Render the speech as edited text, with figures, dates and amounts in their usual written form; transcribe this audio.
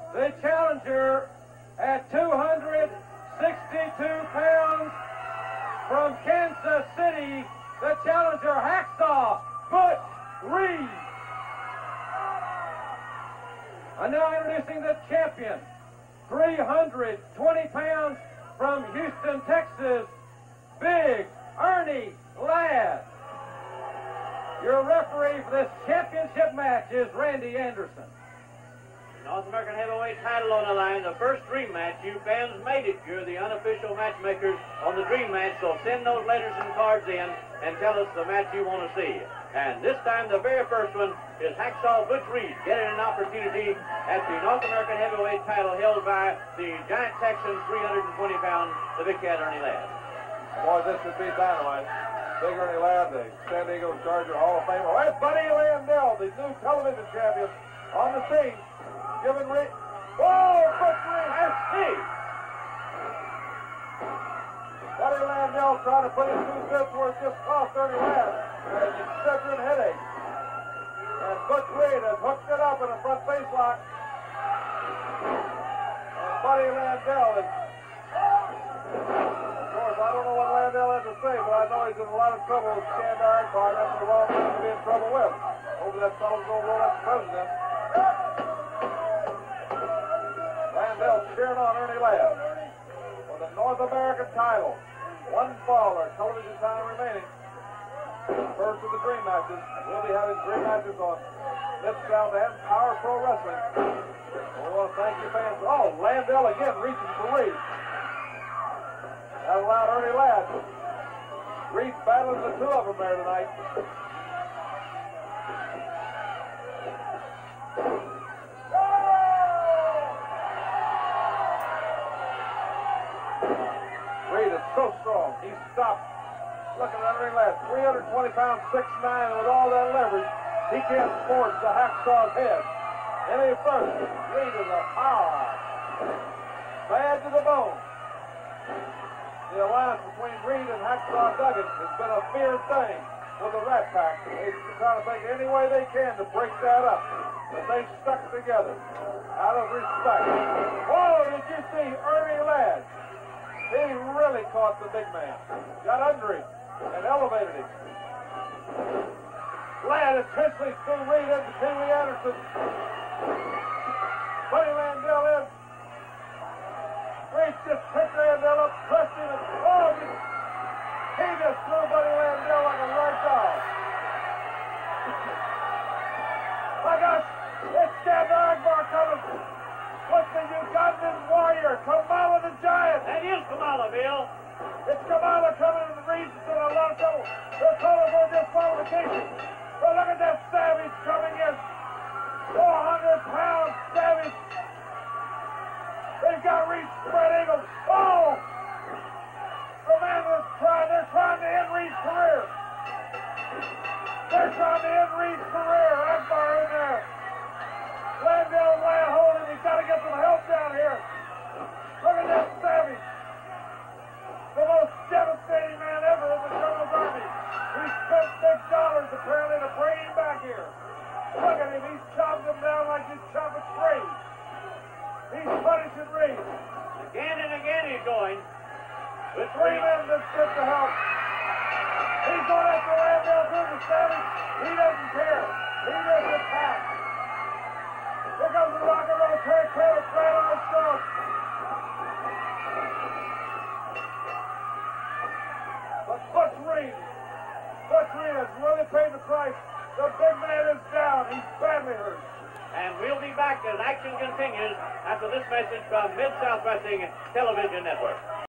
The challenger at 262 pounds from Kansas City, the challenger Hacksaw Butch Reed. And now introducing the champion, 320 pounds from Houston, Texas, Big Ernie Ladd. Your referee for this championship match is Randy Anderson. North American Heavyweight title on the line, the first dream match. You fans made it. You're the unofficial matchmakers on the dream match, so send those letters and cards in and tell us the match you want to see. And this time, the very first one is Hacksaw Butch Reed getting an opportunity at the North American Heavyweight title held by the giant Texan, 320-pound, the Big Cat Ernie Ladd. Boy, this should be dynamite. Big Ernie Ladd, the San Diego Charger Hall of Famer. That's Buddy Landel, the new television champion, on the scene. Giving Reed. Oh, Butch Reed. That's he. Buddy Landel trying to put his 2 cents worth just cost Ernie Ladd. And he's suffering headache. And Butch Reed has hooked it up in a front face lock. And Buddy Landel is. Of course, I don't know what Landel has to say, but I know he's in a lot of trouble with Skandar Akbar. That's the wrong thing to be in trouble with. Over that fellow's going to roll up the president. Landel cheering on Ernie Ladd for the North American title. 1 fall or television time remaining. First of the dream matches. We'll be having dream matches on Mid-South and Power Pro Wrestling. We want to thank you fans. Oh, Landel again reaching for Reed. That allowed Ernie Ladd. Reed battling the 2 of them there tonight. Reed is so strong. He stopped. Looking at Ernie Ladd, 320 pounds, 6'9", with all that leverage, he can't force the Hacksaw's head any further. Reed is a power. Bad to the bone. The alliance between Reed and Hacksaw Duggan has been a feared thing with the Rat Pack. They're trying to think any way they can to break that up. But they stuck together out of respect. Whoa, did you see Ernie Ladd? He really caught the big man. Got under him and elevated him. Ladd intentionally threw Reed into Kinley Anderson. Buddy Landel in. Reed just picked Landel up, pressed him, and oh, he just threw Buddy Landel like a rag doll. My gosh, it's Skandar Akbar coming. What's the Ugandan warrior, Kamala the Giant? That is Kamala, Bill. It's Kamala coming, and Reed's in a lot of trouble. They're calling for disqualification. But look at that Savage coming in. 400-pound Savage. They've got Reed spread eagle. Oh! The man is they're trying to end Reed's career. They're trying to end Reed's career. Akbar in there. Landel Ladd holding. He's got to get some help down here. Look at that Savage. The most devastating man ever in the German army. He spent big dollars apparently to bring him back here. Look at him. He's chopping him down like he's chopping trees. He's punishing Reed. Again and again he's going. With 3 men that get the help. He's going after Landel through the Savage. He doesn't care. He just attacks. Here comes the rock and roll Trent Fred Armstrong. But Butch Reed has really paid the price. The big man is down. He's badly hurt. And we'll be back as action continues after this message from Mid-South Wrestling Television Network.